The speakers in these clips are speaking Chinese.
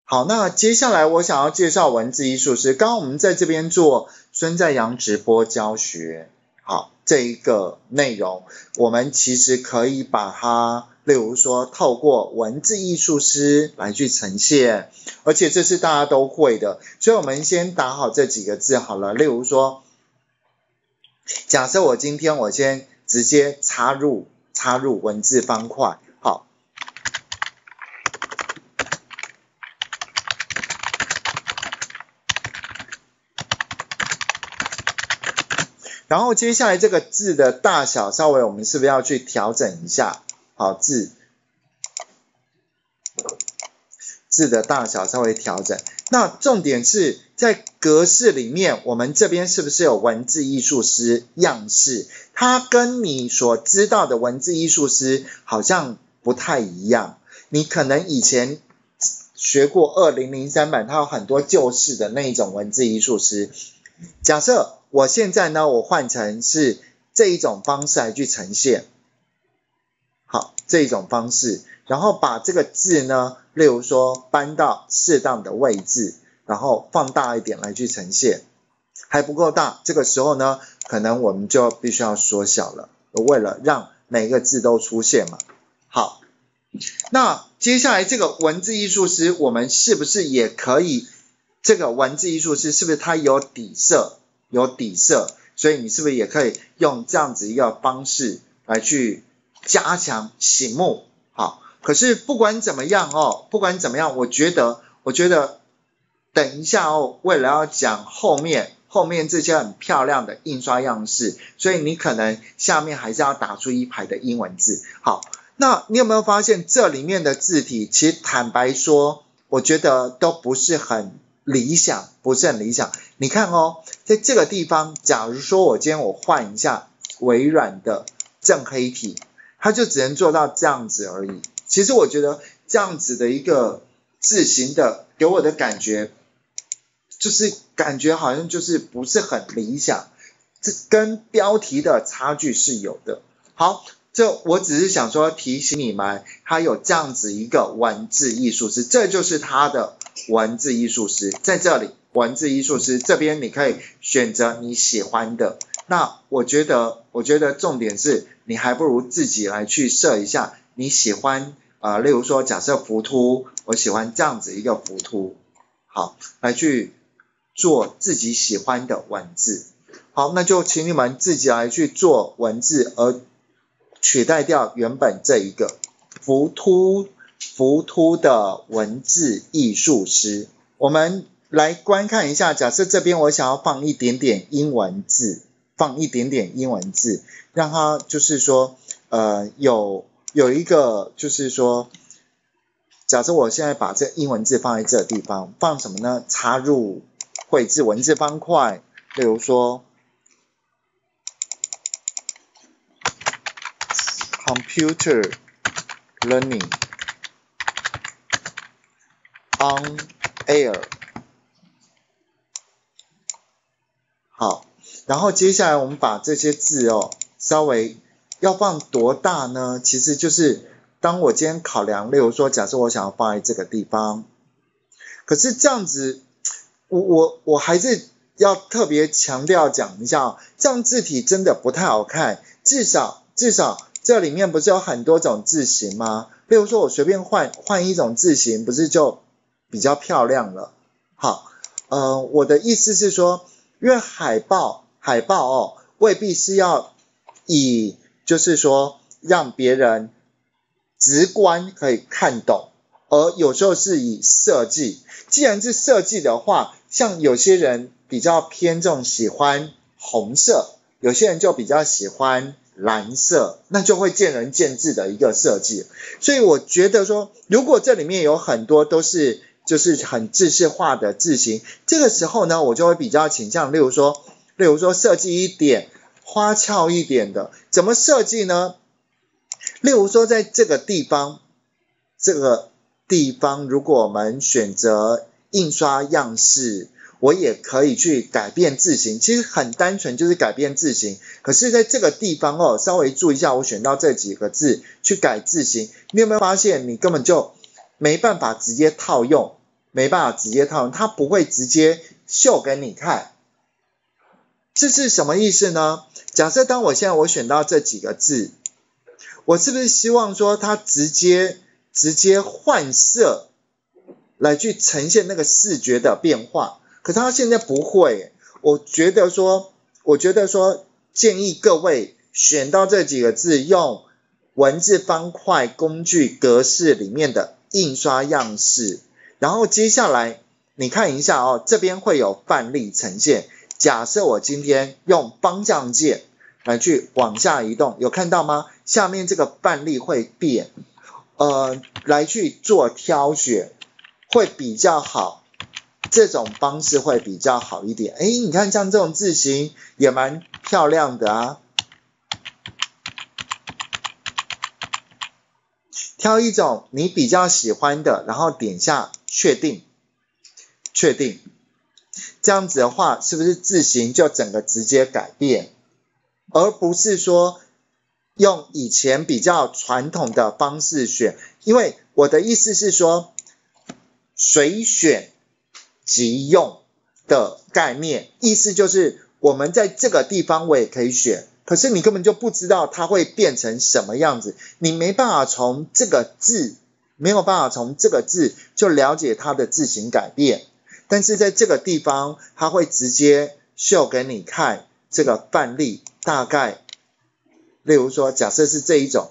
好，那接下来我想要介绍文字艺术师。刚刚我们在这边做孙在阳直播教学，好，这一个内容，我们其实可以把它，例如说透过文字艺术师来去呈现，而且这是大家都会的，所以我们先打好这几个字好了。例如说，假设我今天我先直接插入文字方块，好。然后接下来这个字的大小稍微我们是不是要去调整一下？好，字的大小稍微调整。那重点是在格式里面，我们这边是不是有文字艺术师样式？它跟你所知道的文字艺术师好像不太一样。你可能以前学过2003版，它有很多旧式的那一种文字艺术师。假设我现在呢，我换成是这一种方式来去呈现，好，这一种方式，然后把这个字呢，例如说搬到适当的位置，然后放大一点来去呈现，还不够大，这个时候呢，可能我们就必须要缩小了，为了让每个字都出现嘛。好，那接下来这个文字艺术师，我们是不是也可以？这个文字艺术师是不是它有底色？有底色，所以你是不是也可以用这样子一个方式来去加强醒目？好，可是不管怎么样，我觉得等一下为了要讲后面这些很漂亮的印刷样式，所以你可能下面还是要打出一排的英文字。好，那你有没有发现这里面的字体，其实坦白说，我觉得都不是很理想。你看在这个地方，假如说我今天我换一下微软的正黑体，它就只能做到这样子而已。其实我觉得这样子的一个字形的，给我的感觉，就是感觉好像就是不是很理想，这跟标题的差距是有的。好，这我只是想说提醒你们，它有这样子一个文字艺术师，这就是它的文字艺术师，在这里文字艺术师这边你可以选择你喜欢的。那我觉得重点是你还不如自己来去设一下你喜欢例如说假设浮凸，我喜欢这样子一个浮凸，好，来去做自己喜欢的文字。好，那就请你们自己来去做文字，而取代掉原本这一个浮凸的文字艺术师。我们来观看一下，假设这边我想要放一点点英文字，让它就是说有一个就是说，假设我现在把这英文字放在这个地方，放什么呢？插入绘制文字方块，例如说Computer Learning on Air。 好，然后接下来我们把这些字稍微要放多大呢？其实就是当我今天考量，例如说假设我想要放在这个地方，可是这样子我还是要特别强调讲一下这样字体真的不太好看，至少这里面不是有很多种字型吗？例如说我随便换一种字型，不是就比较漂亮了？好，我的意思是说，因为海报未必是要以就是说让别人直观可以看懂，而有时候是以设计。既然是设计的话，像有些人比较偏重喜欢红色，有些人就比较喜欢蓝色，那就会见仁见智的一个设计。所以我觉得说，如果这里面有很多都是就是很制式化的字型，这个时候呢，我就会比较倾向例如说设计一点花俏一点的。怎么设计呢？例如说在这个地方如果我们选择印刷样式，我也可以去改变字型，其实很单纯就是改变字型。可是在这个地方稍微注意一下，我选到这几个字去改字型，你有没有发现你根本就没办法直接套用没办法直接套用，它不会直接秀给你看。这是什么意思呢？假设当我现在我选到这几个字，我是不是希望说它直接换色来去呈现那个视觉的变化？可是它现在不会。我觉得说建议各位选到这几个字，用文字方块工具格式里面的印刷样式，然后接下来你看一下哦，这边会有范例呈现。假设我今天用方向键来去往下移动，有看到吗？下面这个范例会变，来去做挑选会比较好，这种方式会比较好一点。你看像这种字型也蛮漂亮的啊。挑一种你比较喜欢的，然后点下确定，这样子的话，是不是字型就整个直接改变，而不是说用以前比较传统的方式选？因为我的意思是说，随选即用的概念，意思就是我们在这个地方我也可以选，可是你根本就不知道它会变成什么样子，你没办法从这个字就了解它的字形改变。但是在这个地方，它会直接秀给你看这个范例，大概例如说假设是这一种，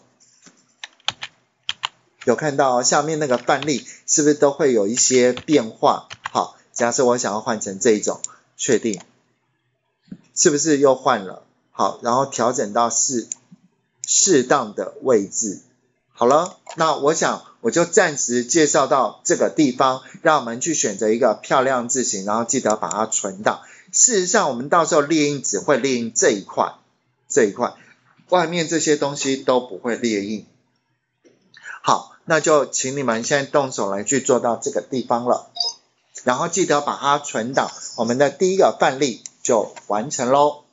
有看到下面那个范例是不是都会有一些变化？好，假设我想要换成这一种，确定，是不是又换了？好，然后调整到适当的位置。好了，那我想我就暂时介绍到这个地方，让我们去选择一个漂亮字型，然后记得把它存档。事实上我们到时候列印只会列印这一块，外面这些东西都不会列印。好，那就请你们现在动手来去做到这个地方了，然后记得把它存档，我们的第一个范例就完成咯。